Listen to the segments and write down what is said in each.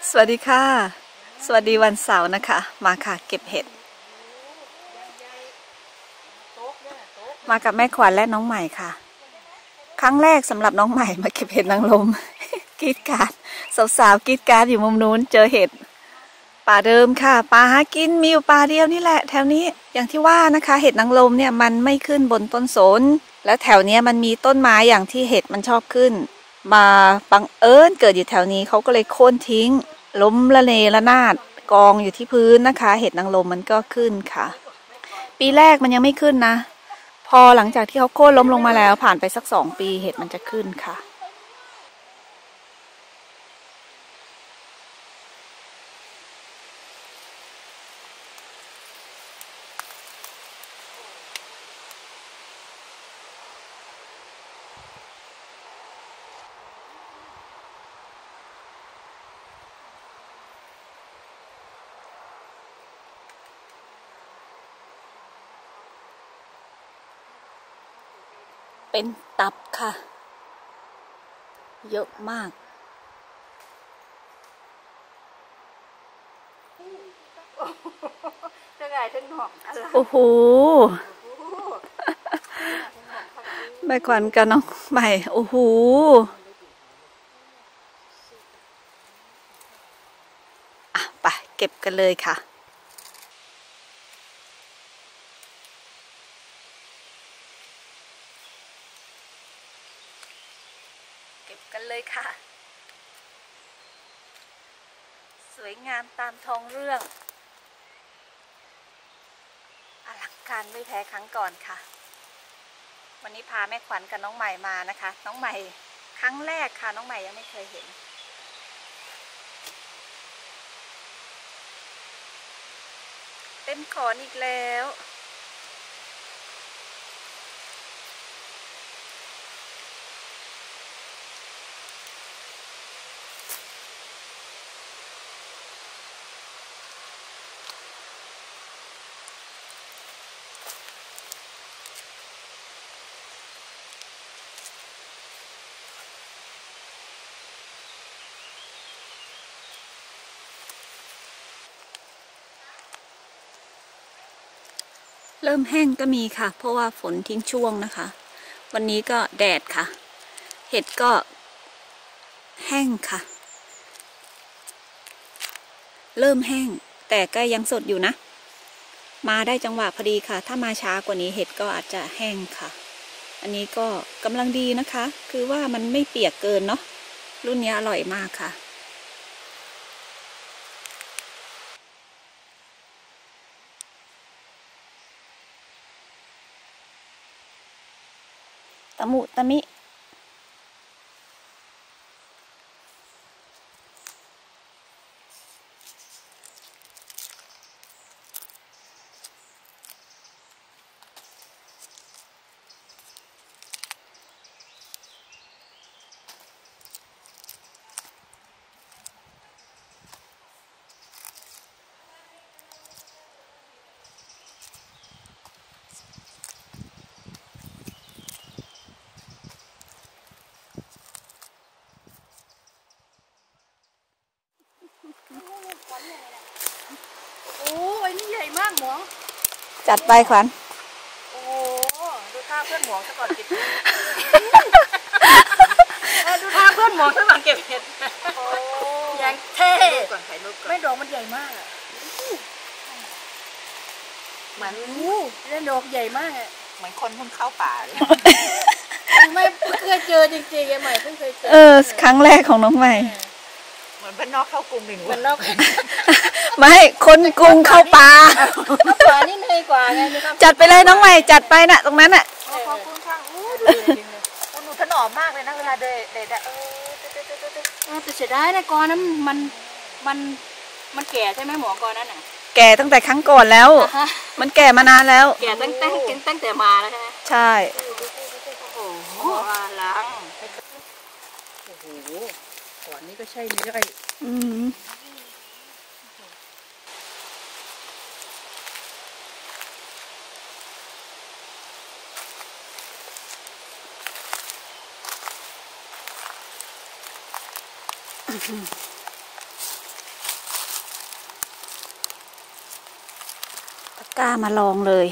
สวัสดีค่ะสวัสดีวันเสาร์นะคะมาค่ะเก็บเห็ดมากับแม่ขวัญและน้องใหม่ค่ะครั้งแรกสำหรับน้องใหม่มาเก็บเห็ดนางรมกรีดการ์ดสาวๆกรีดการ์ดอยู่มุมนู้นเจอเห็ดป่าเดิมค่ะป่าหากินมีอยู่ป่าเดียวนี่แหละแถวนี้อย่างที่ว่านะคะเห็ดนางรมเนี่ยมันไม่ขึ้นบนต้นสนแล้วแถวนี้มันมีต้นไม้อย่างที่เห็ดมันชอบขึ้นมาบังเอิญเกิดอยู่แถวนี้เขาก็เลยโค่นทิ้งล้มละเนระนาดกองอยู่ที่พื้นนะคะเห็ดนางรมมันก็ขึ้นค่ะปีแรกมันยังไม่ขึ้นนะพอหลังจากที่เขาโค่นล้มลงมาแล้วผ่านไปสัก2 ปีเห็ดมันจะขึ้นค่ะเป็นตับค่ะเยอะมากจะไงถึงหอกอะไรโอ้โหแม่ขวัญกับน้องใหม่โอ้โหอ่ะไปเก็บกันเลยค่ะเก็บกันเลยค่ะสวยงามตามท้องเรื่องอลังการไม่แพ้ครั้งก่อนค่ะวันนี้พาแม่ขวัญกับน้องใหม่มานะคะน้องใหม่ครั้งแรกค่ะน้องใหม่ยังไม่เคยเห็นเต็มขอนอีกแล้วเริ่มแห้งก็มีค่ะเพราะว่าฝนทิ้งช่วงนะคะวันนี้ก็แดดค่ะเห็ดก็แห้งค่ะเริ่มแห้งแต่ก็ยังสดอยู่นะมาได้จังหวะพอดีค่ะถ้ามาช้ากว่านี้เห็ดก็อาจจะแห้งค่ะอันนี้ก็กำลังดีนะคะคือว่ามันไม่เปียกเกินเนาะรุ่นนี้อร่อยมากค่ะตะมุตะมิโอ้ยนี่ใหญ่มากหมวงจัดไปขวัญโอ้ดูท่าเพื่อนหมวงซะก่อนเก็บดูท่าเพื่อนหมวงซะก่อนเก็บเห็ดยังเท่ไม่ดอกมันใหญ่มากเหมือนเล่นดอกใหญ่มากเหมือนคนเพิ่งเข้าป่าเลยไม่เคยเจอจริงๆใหม่เพิ่งเคยเจอครั้งแรกของน้องใหม่เหมือนบ้านนอกเข้ากรุงหนึ่งวันนอกไม่คนกรุงเข้าป่าป่านี่เหนื่อยกว่าไงจัดไปเลยน้องใหม่จัดไปน่ะตรงนั้นน่ะขอบคุณค่ะดูถนอมมากเลยนะเวลาเดินแต่เสียดายนะกอนั้นมันแก่ใช่ไหมหมอกอนั้นน่ะแก่ตั้งแต่ครั้งก่อนแล้วมันแก่มานานแล้วแก่ตั้งแต่มาแล้วใช่ไหมใช่โอ้โหล้างโอ้โหก่อนนี้ก็ใช่ไม่ได้กล้ามาลองเลย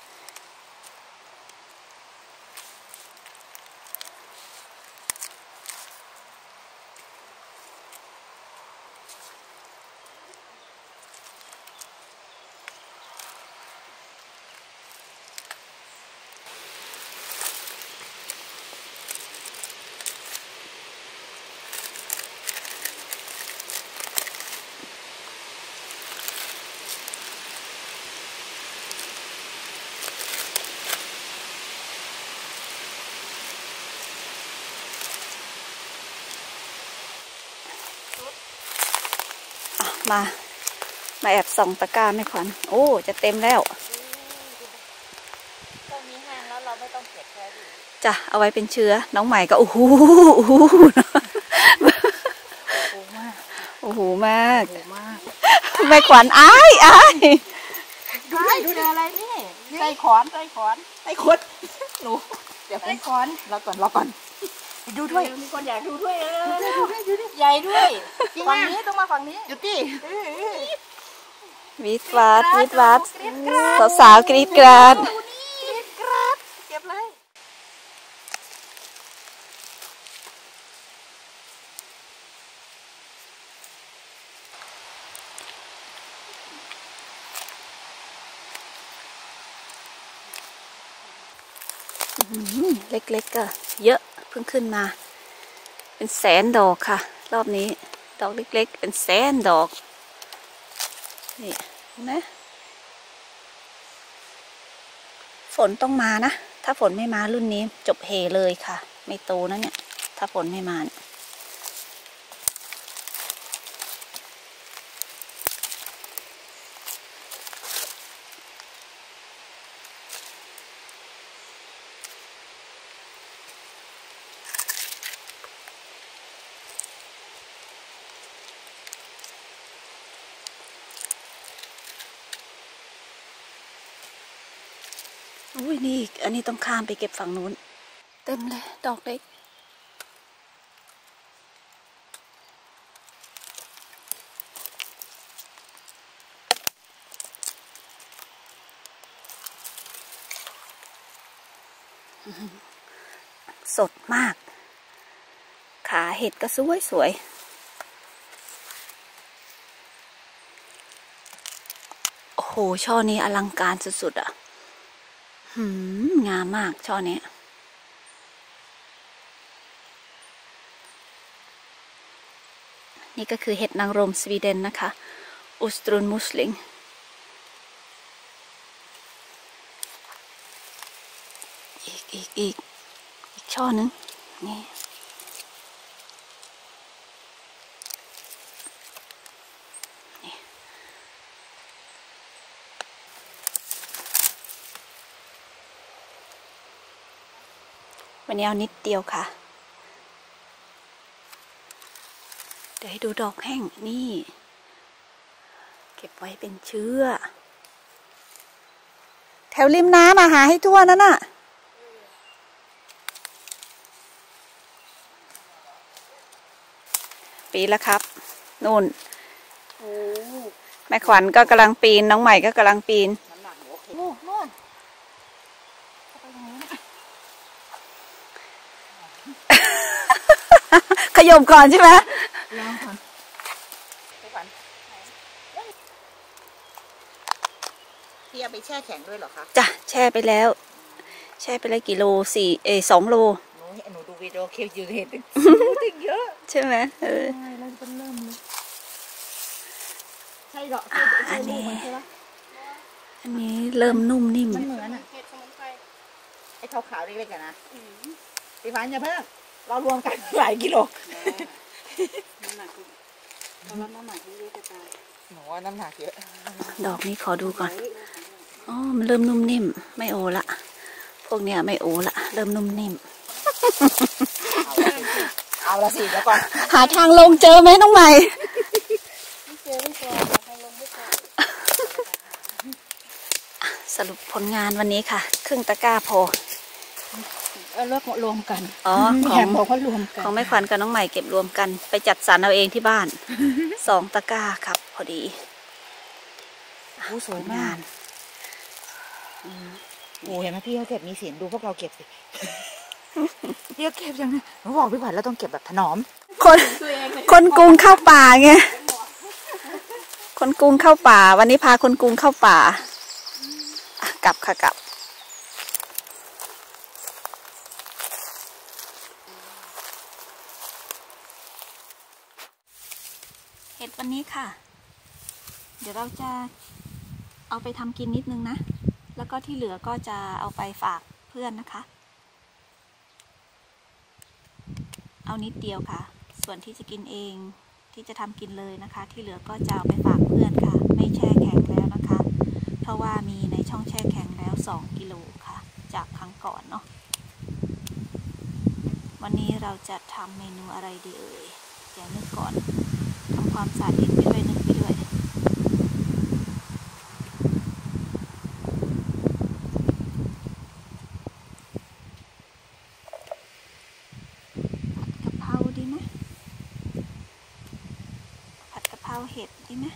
มาแอบส่องตะกร้าแม่ขวัญโอ้จะเต็มแล้วตรงนี้แห้งแล้วเราไม่ต้องเก็บแค่ดิจ้ะเอาไว้เป็นเชื้อน้องใหม่ก็โอ้โหโอ้โหมากโอ้โหมากแม่ขวัญอ้ายดูอะไรนี่ใส่ขอนหนูเดี๋ยวผมขอนรอก่อนดูด้วยมีคนอยากดูด้วยใหญ่ด้วยฝั่งนี้ต้องมาฝั่งนี้อยู่ที่วิดวัดสาวๆกรี๊ดกราดเก็บเลยเล็กๆก็เยอะเพิ่งขึ้นมาเป็นแสนดอกค่ะรอบนี้ดอกเล็กๆเป็นแสนดอกนี่เห็นไหมฝนต้องมานะถ้าฝนไม่มารุ่นนี้จบเฮเลยค่ะไม่โตนะเนี่ยถ้าฝนไม่มาเนี่ยอุ้ยนี่อันนี้ต้องข้ามไปเก็บฝั่งนู้นเต็มเลยดอกเล็กสดมากขาเห็ดก็สวยโอ้โหช่อนี้อลังการสุดๆอ่ะงามมากช่อนี้นี่ก็คือเห็ดนางรมสวีเดนนะคะอุสตรุนมุสลิงอีกช่อนึงนี่วันนี้เอานิดเดียวค่ะเดี๋ยวให้ดูดอกแห้งนี่เก็บไว้เป็นเชื้อแถวริมน้ำมาหาให้ทั่วนั่นน่ะปีแล้วครับนู่นแม่ขวัญก็กำลังปีนน้องใหม่ก็กำลังปีนขยมก่อนใช่ไหมลองก่อนพี่เอาไปแช่แข็งด้วยเหรอคะจ้ะแช่ไปแล้วกี่โล2 โลหนูดูวิดีโอคลิปอยู่เห็นตึงเยอะใช่ไหมใช่แล้วมันเริ่มเลยใช่หรออันนี้เริ่มนุ่มนิ่มมันเหมือนอ่ะไอ้ขาวๆเล็กๆกันนะพี่พันอย่าเพิ่งเรารวมกันหลายกิโลน้ำหนักเยอะจะตายหนูว่าน้ำหนักเยอะดอกนี้ขอดูก่อนอ๋อมันเริ่มนุ่มนิ่มไม่โอละพวกเนี้ยไม่โอละเริ่มนุ่มนิ่มเอาละสิแล้วก่อนหาทางลงเจอไหมน้องใหม่ไม่เจอทางลงไม่เจอสรุปผลงานวันนี้ค่ะครึ่งตะกร้าพอเลิกรวมกันอ๋อของแม่ขวัญกับน้องใหม่เก็บรวมกันไปจัดสรรเอาเองที่บ้าน2 ตะกร้าครับพอดีสวยมากโอ้เห็นไหมพี่เขาเก็บมีศีลดูพวกเราเก็บสิพี่เขาเก็บยังไงหนูบอกพี่ขวัญเราต้องเก็บแบบถนอมคนกรุงเข้าป่าไงคนกรุงเข้าป่าวันนี้พาคนกรุงเข้าป่ากลับค่ะกลับเห็ดวันนี้ค่ะเดี๋ยวเราจะเอาไปทำกินนิดนึงนะแล้วก็ที่เหลือก็จะเอาไปฝากเพื่อนนะคะเอานิดเดียวค่ะส่วนที่จะกินเองที่จะทำกินเลยนะคะที่เหลือก็จะเอาไปฝากเพื่อนค่ะไม่แช่แข็งแล้วนะคะเพราะว่ามีในช่องแช่แข็งแล้ว2 กิโลค่ะจากครั้งก่อนเนาะวันนี้เราจะทำเมนูอะไรดีเอ่ยเดี๋ยวนึกก่อนทำความสะอาดเห็ดไปด้วยนึกไปด้วยเห็ดดีไหม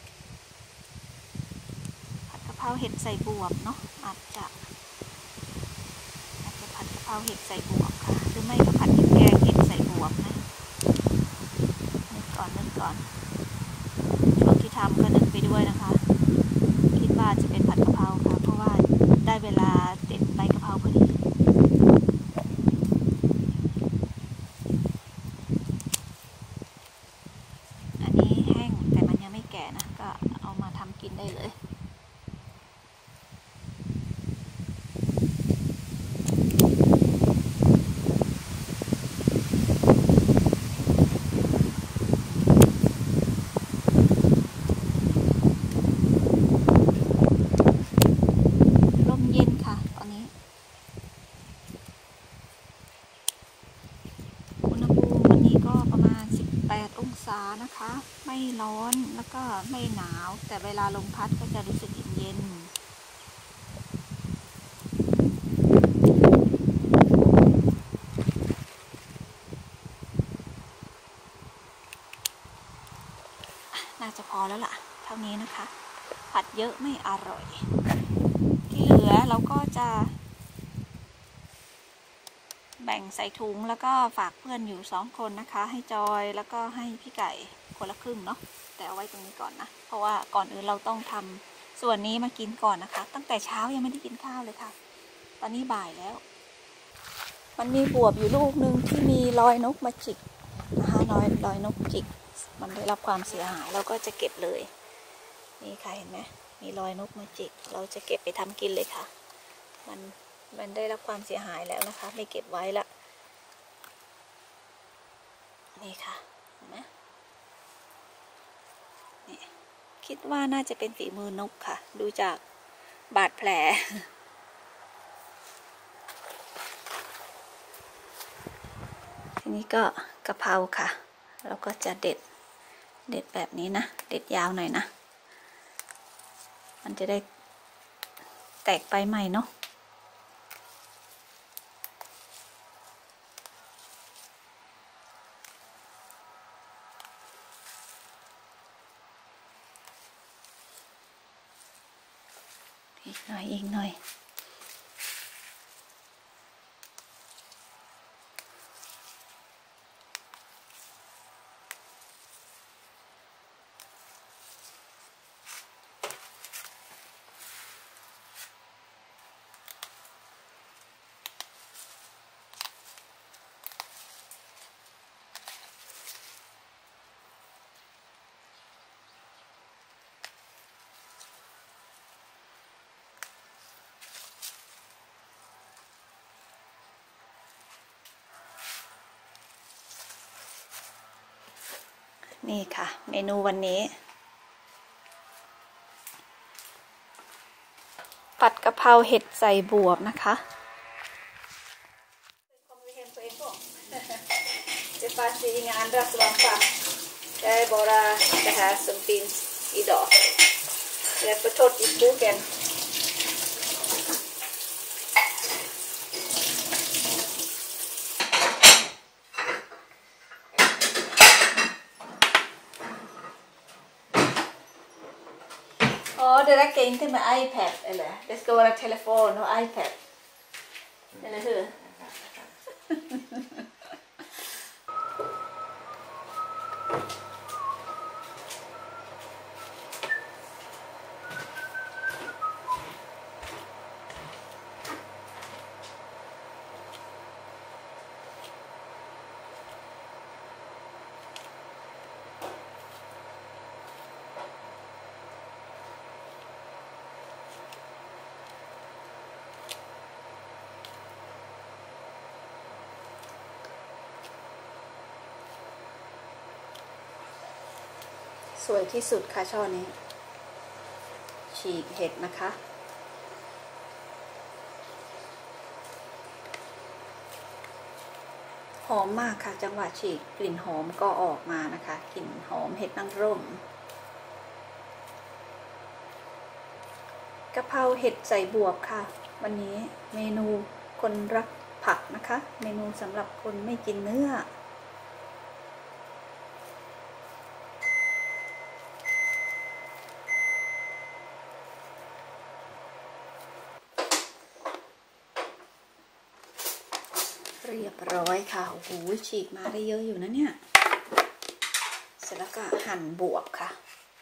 ผัดกะเพราเห็ดใส่บวบเนาะอาจจะผัดกะเพราเห็ดใส่บวบค่ะหรือไม่ก็ผัดพริกแกงเห็ดใส่บวบนะนึกก่อนช่วงที่ทำก็นึกไปด้วยนะคะคิดว่าจะเป็นผัดกะเพราค่ะเพราะว่าได้เวลาเด็ดใบกะเพราพอดีเอามาทำกินได้เลยลมเย็นค่ะตอนนี้อุณหภูมิวันนี้ก็ประมาณ18 องศานะคะไม่ร้อนแล้วก็ไม่หนาวแต่เวลาลมพัดก็จะรู้สึกเย็นน่าจะพอแล้วล่ะเท่านี้นะคะผัดเยอะไม่อร่อยที่เหลือเราก็จะแบ่งใส่ถุงแล้วก็ฝากเพื่อนอยู่2 คนนะคะให้จอยแล้วก็ให้พี่ไก่คนละครึ่งเนาะแต่เอาไว้ตรงนี้ก่อนนะเพราะว่าก่อนอื่นเราต้องทำส่วนนี้มากินก่อนนะคะตั้งแต่เช้ายังไม่ได้กินข้าวเลยค่ะตอนนี้บ่ายแล้วมันมีบวบอยู่ลูกนึงที่มีรอยนกมาจิกนะคะรอยนกจิกมันได้รับความเสียหายเราก็จะเก็บเลยนี่ค่ะเห็นไหมมีรอยนกมาจิกเราจะเก็บไปทำกินเลยค่ะมันได้รับความเสียหายแล้วนะคะไม่เก็บไว้ละนี่ค่ะเห็นไหมนี่คิดว่าน่าจะเป็นฝีมือนกค่ะดูจากบาดแผลทีนี้ก็กะเพราค่ะแล้วก็จะเด็ดแบบนี้นะเด็ดยาวหน่อยนะมันจะได้แตกใบใหม่เนาะอีกหน่อยนี่ค่ะเมนูวันนี้ผัดกะเพราเห็ดใส่บวบนะคะ Det fanns inga andra svampar. Det är bara det här som finns idag. Det är för torrt i skogen. det räcker inte med iPad eller? Det ska vara telefon och iPad. Eller hur?สวยที่สุดค่ะช่อนี้ฉีกเห็ดนะคะหอมมากค่ะจังหวะฉีกกลิ่นหอมก็ออกมานะคะกลิ่นหอมเห็ดนางรมกะเพราเห็ดใส่บวบค่ะวันนี้เมนูคนรักผักนะคะเมนูสำหรับคนไม่กินเนื้อเรียบร้อยค่ะโอ้โหฉีกมาได้เยอะอยู่นะเนี่ยเสร็จแล้วก็หั่นบวบค่ะ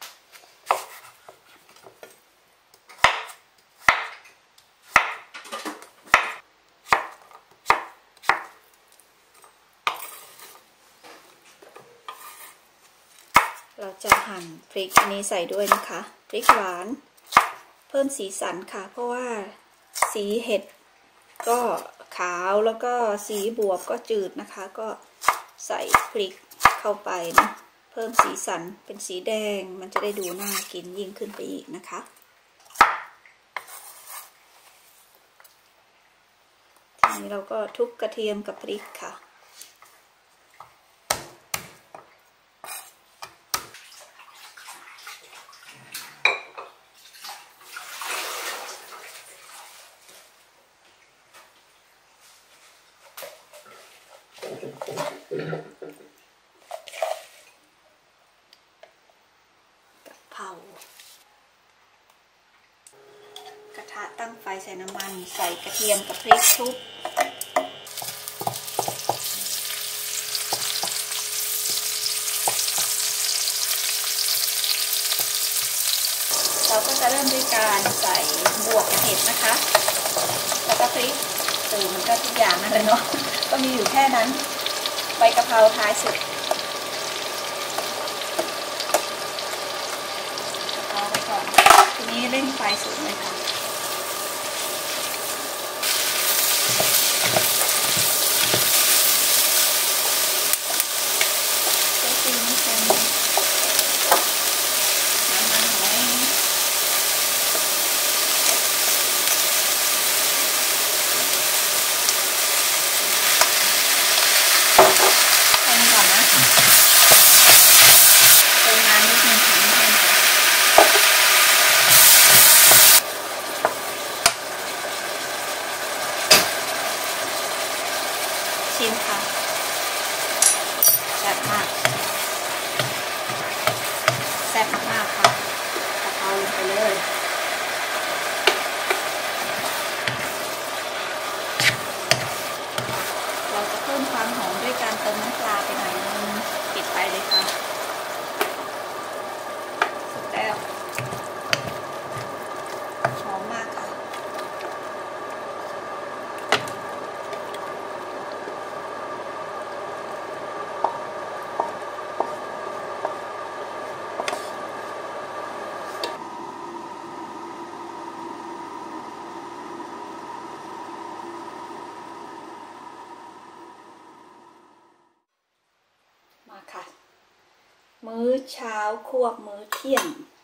เราจะหั่นพริกอันนี้ใส่ด้วยนะคะพริกหวานเพิ่มสีสันค่ะเพราะว่าสีเห็ดก็ขาวแล้วก็สีบวบก็จืดนะคะก็ใส่พริกเข้าไปนะเพิ่มสีสันเป็นสีแดงมันจะได้ดูน่ากินยิ่งขึ้นไปอีกนะคะทีนี้เราก็ทุบกระเทียมกับพริกค่ะกระทะตั้งไฟใส่น้ำมันใส่กระเทียมกับพริกทุบเราก็จะเริ่มด้วยการใส่บวกกับเห็ดนะคะแล้วก็พริกมันก็ทุกอย่างนั่นแหละเนาะก็มีอยู่แค่นั้นใบกะเพราท้ายสุดเอาไปก่อนทีนี้เร่งไฟสุดเลยค่ะตีนิดนึงน้ำมันหอยคนก่อนนะเติมน้ำนิดนึงค่ะนิดนึงชิมค่ะแซ่บมากแซ่บมากค่ะกะเพราลงไปเลยเราจะเพิ่มความหอมด้วยการเติมน้ำปลาไปหน่อยนึงปิดไฟเลยค่ะสุดแล้วหอมมากค่ะมาค่ะมื้อเช้าควบมื้อเที่ยง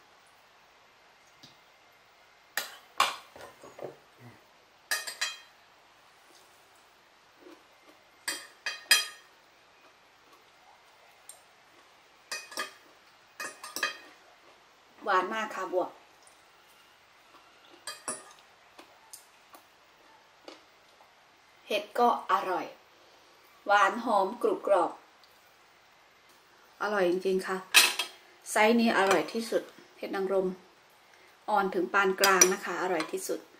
หวานมากค่ะบวกเห็ดก็อร่อยหวานหอมกรุบกรอบอร่อยจริงๆค่ะไซส์นี้อร่อยที่สุดเห็ดนางรมอ่อนถึงปานกลางนะคะ อร่อยที่สุด